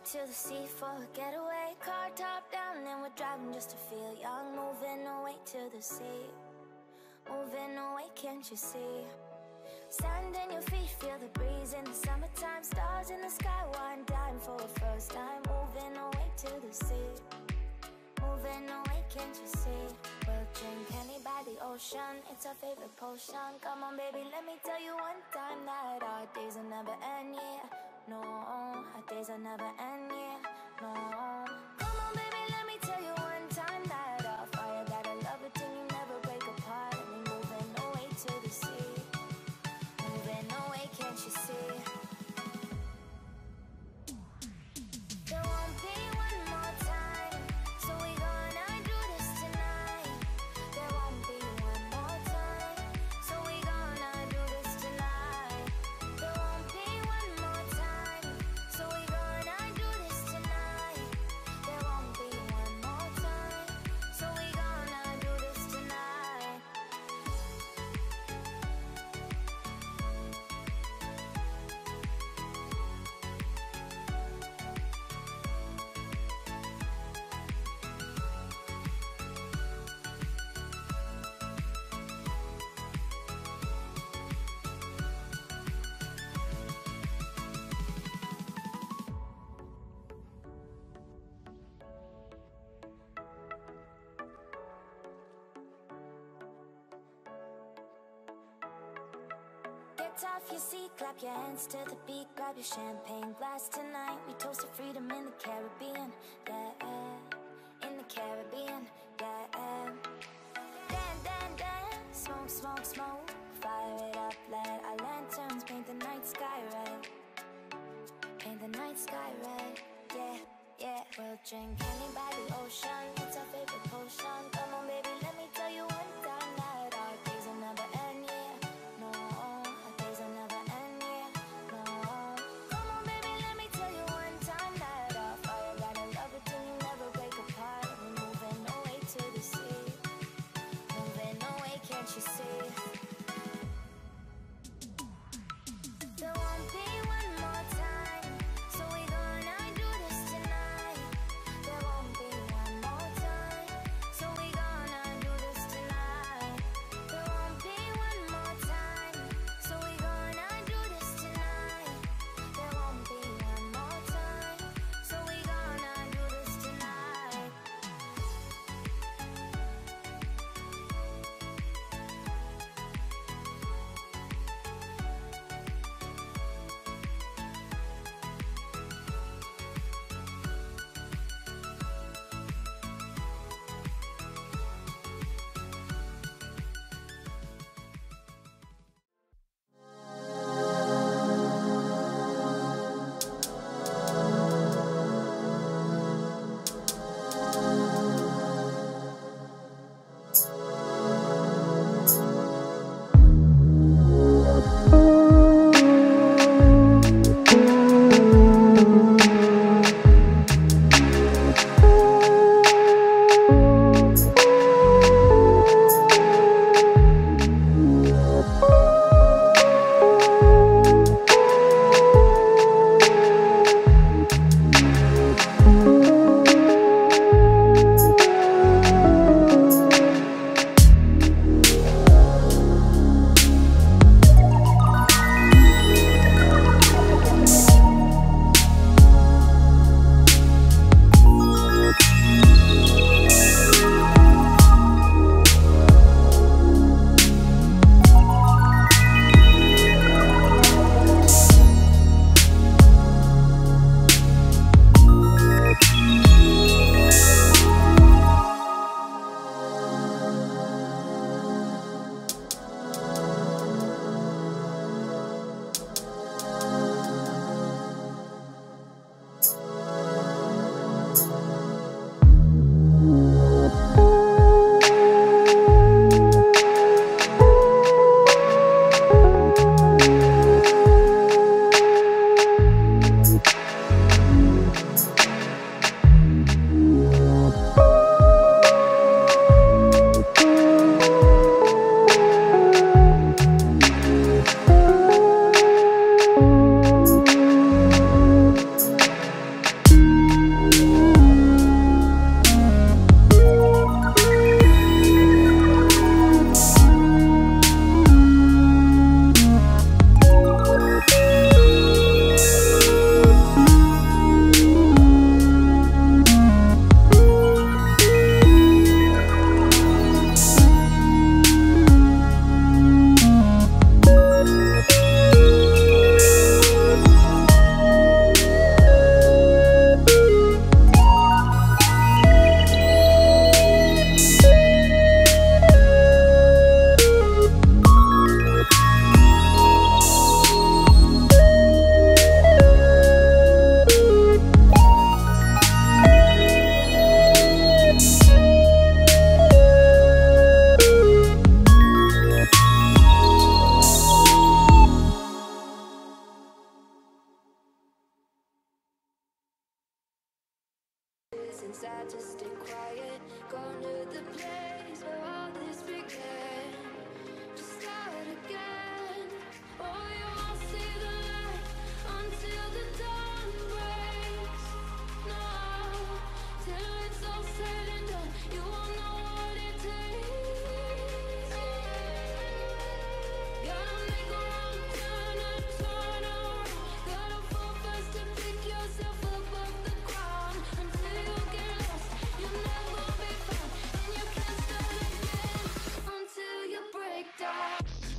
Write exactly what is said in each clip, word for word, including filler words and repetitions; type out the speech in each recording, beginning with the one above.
to the sea for a getaway. Car top down and we're driving just to feel young. Moving away to the sea, moving away, can't you see? Sand in your feet, feel the breeze in the summertime. Stars in the sky, one dime for a first time. Moving away to the sea, moving away, can't you see? We'll drink honey by the ocean, it's our favorite potion. Come on baby, let me tell you one time that our days will never end, yeah. No, our days will never end, yeah. No. Come on baby, let me tell you one time that our fire got a love it till you never break apart. And we're moving away to the sea, moving away, can't you see? There won't be one more time, so we gonna do this tonight. There won't be one more time, so we gonna do this tonight. There won't be one more time, so we gonna do this tonight. There won't be one more time, so we gonna do this tonight. Get off your seat, clap your hands to the beat. Grab your champagne glass tonight. We toast to freedom in the Caribbean, yeah, in the Caribbean, yeah. Dan, dan, dan, smoke, smoke, smoke. Fire it up, let our lanterns paint the night sky red. Paint the night sky red, yeah, yeah. We'll drink honey by the ocean, it's our favorite potion. Come on baby, let me tell you one time that our days will never end, yeah. No, our days will never end, yeah. No. Come on baby, let me tell you one time that our fire got a love it till you never break apart. We're moving away to the sea, moving away, can't you see? There won't be one more time, so we gonna do this tonight. There won't be one more time, so we gonna do and sad to stay quiet. Gone to the place where all this began. Just start again. Oh, you won't see the light until the dawn breaks. No, till it's all said and done, you won't know what it takes. Gotta make a wrong turn and turn around. Gotta fall fast to pick yourself up off the ground. Until you get lost, you'll never be found. And you can't start again until you break down.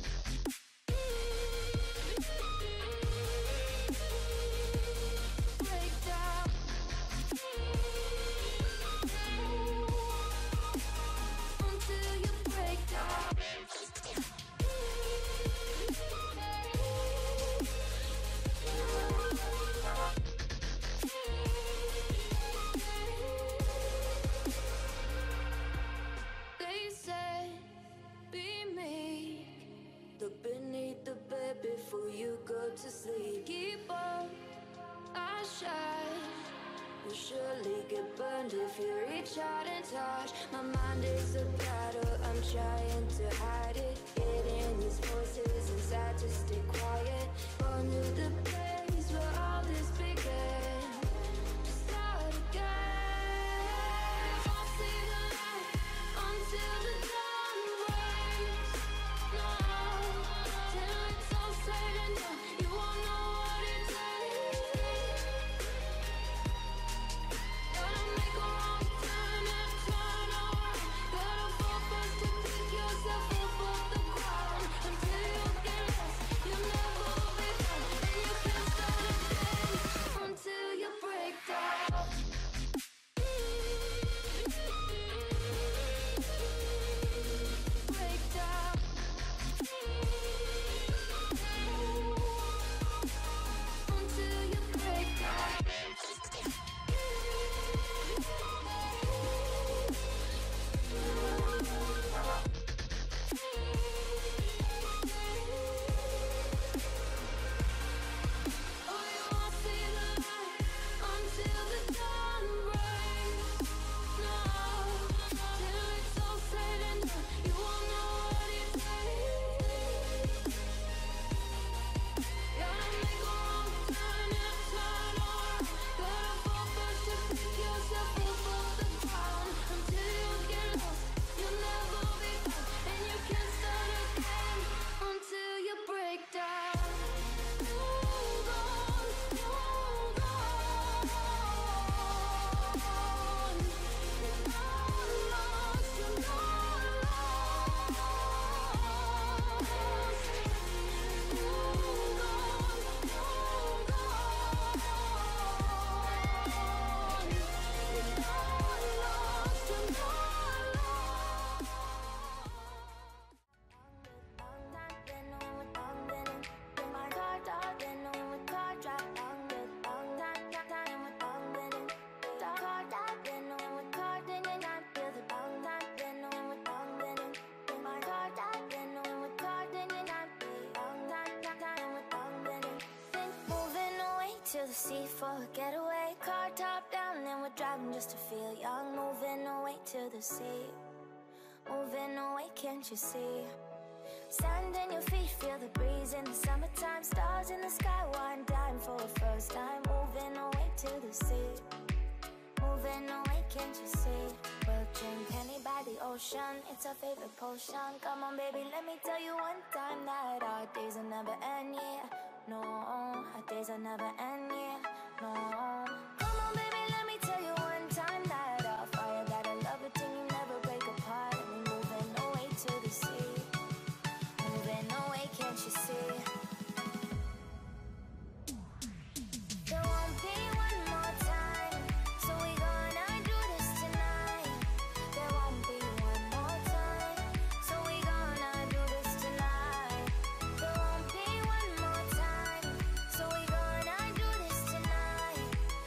Break down. Until you break down. They say, be meek. Look beneath the bed before you go to sleep. Keep on, I shine. You'll surely get burned if you reach out and touch. My mind is a battle, I'm trying to hide it. Getting these voices inside to stay quiet. Gone to the place where all this began. Just start again. Won't see the light until the dawn breaks. No, till it's all said and done, you won't know what it takes. Gotta make a wrong turn and turn around. Gotta fall fast to pick yourself up off the ground. Until you get lost, you'll never be found. And you can't start again until you break down. Break down. Until you break down. Oh, you won't see the light until the dawn breaks. No, till it's all said and done, you won't know what it takes. Gotta make a wrong turn and turn around. Gotta fall fast to pick yourself up off the ground. Until you get lost, you'll never be found. And you can't start again until you break down. Move on, move on. You're not lost, you're not lost. Move on, move on. You're not lost, you're not lost. To the sea for a getaway, car top down and we're driving just to feel young. Moving away to the sea, moving away, can't you see? Sand in your feet, feel the breeze in the summertime. Stars in the sky, one dime for a first time. Moving away to the sea, moving away, can't you see? We'll drink honey by the ocean, it's our favorite potion. Come on baby, let me tell you one time that our days will never end, yeah. No, our days will never end, yeah. No. Come on baby, let me tell you one time that our fire got a love it till you never break apart. And we're moving away to the sea, moving away, can't you see? There won't be one more time, so we gonna do this tonight. There won't be one more time, so we gonna do this tonight. There won't be one more time, so we gonna do this tonight.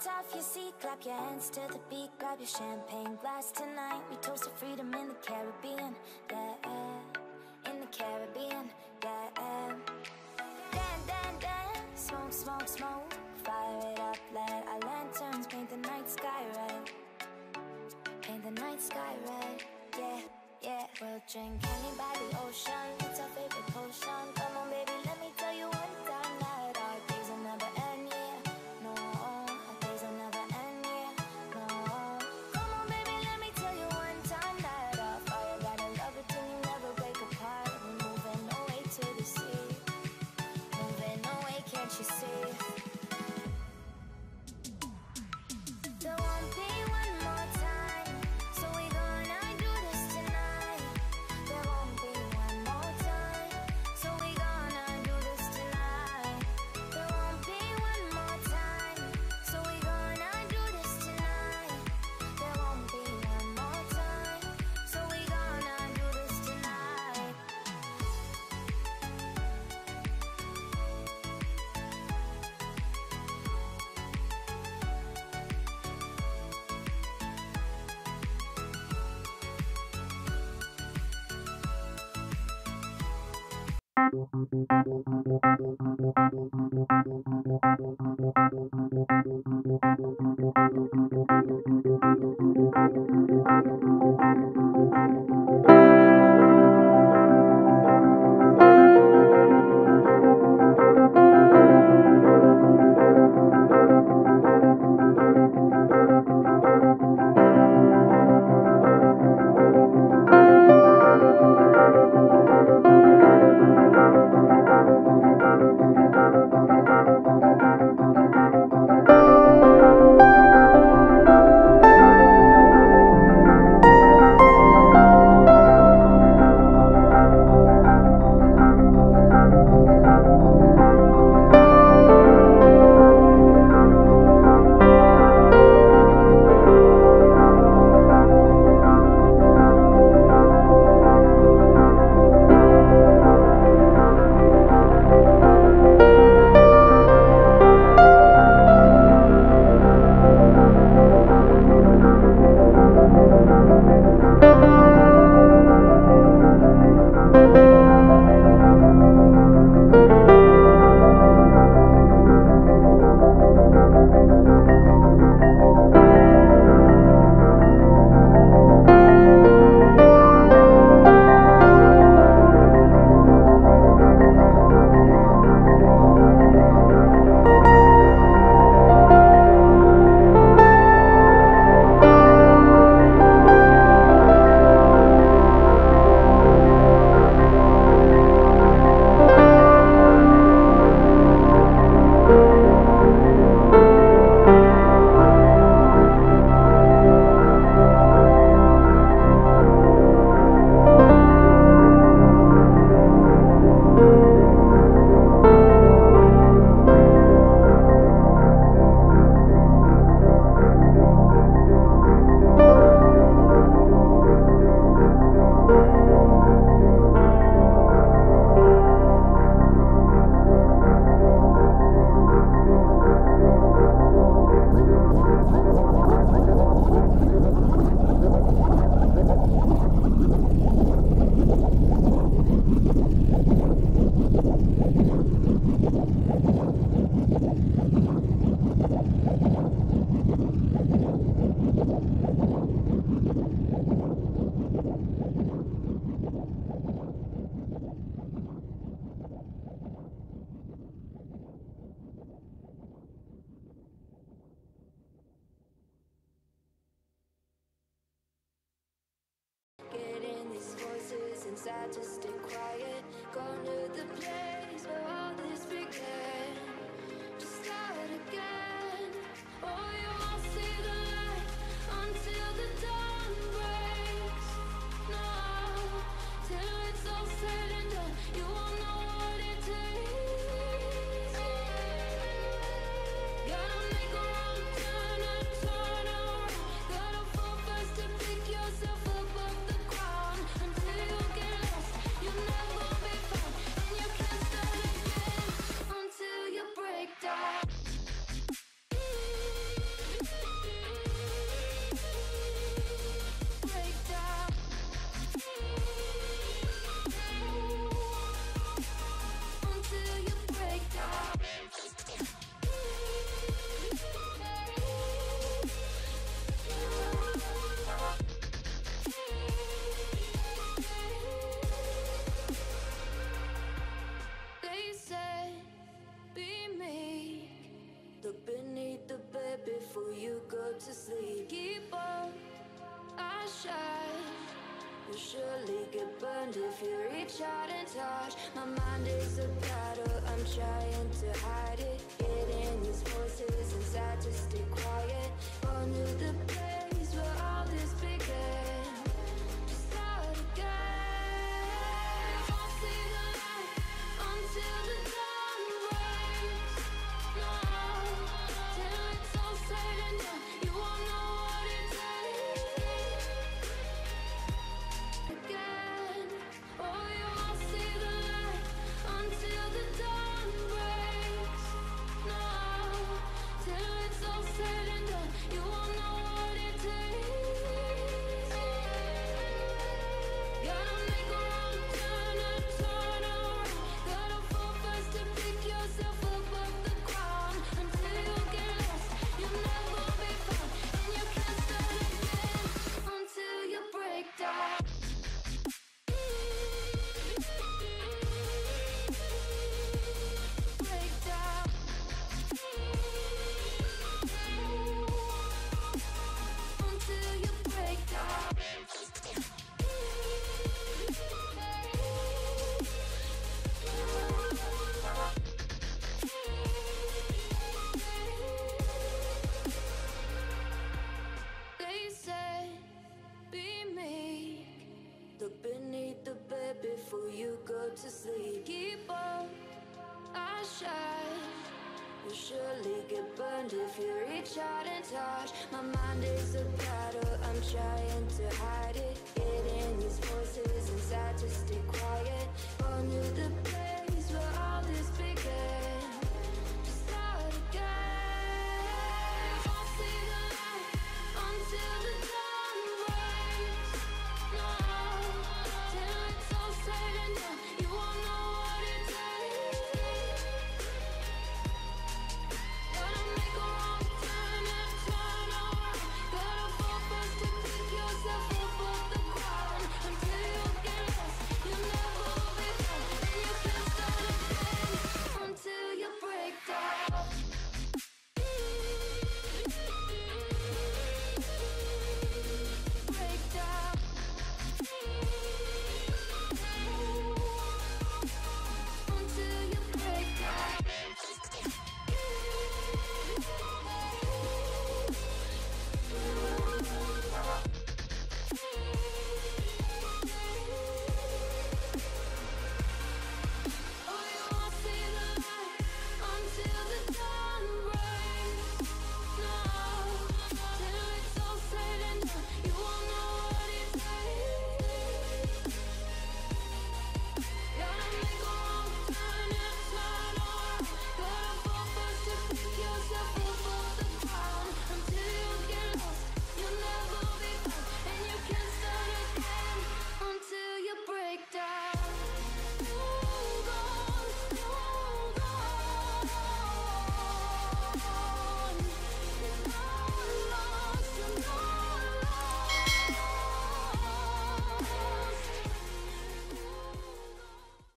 Get off your seat, clap your hands to the beat, grab your champagne glass tonight. We toast to freedom in the Caribbean, yeah, in the Caribbean, yeah. Dan, dan, dan, smoke, smoke, smoke, fire it up, let our lanterns paint the night sky red, paint the night sky red, yeah, yeah. We'll drink honey by the ocean, it's our favorite potion. Come on baby, let me tell you one time that our days will never end, yeah, no, our days will never end, yeah, no. Come on baby, let me tell you one time that our fire got a love it till you never break apart. We're moving away to the sea, moving away, can't you see? There won't be one more time, so we gonna do this tonight. There won't be one more time, so we gonna do this tonight. There won't be one more time, so we gonna do this tonight. There won't be one more time, so we gonna do this tonight. Inside to stay quiet, going to the place where all this began. Just start again. Oh, you won't see the light until the dawn breaks. No, till it's all said and done, you won't know what it takes. Gotta make a wrong turn and turn around. Gotta fall first to pick yourself up off the ground. Until you get lost, you'll never be found, and you can't start again. will surely get burned if you reach out and touch. My mind is a battle, I'm trying to hide it. Getting these voices inside to stay quiet. Gone to the place where all this began. To start again. Won't see the light until the dawn breaks. No, till it's all said and done, you won't know what it takes. Again, oh, you won't see the light until the dawn breaks. No, till it's all said and done, you won't know what it takes. Gotta make a wrong turn and turn around. Gotta fall fast to pick yourself up off the ground. Until you get lost, you'll never be found. And you can't start again until you break down. Break down. Until you break down. They say, be meek. Look beneath the bed before you go to sleep. Keep on, I shine. You'll surely get burned if you reach out and touch. My mind is a battle, I'm trying to hide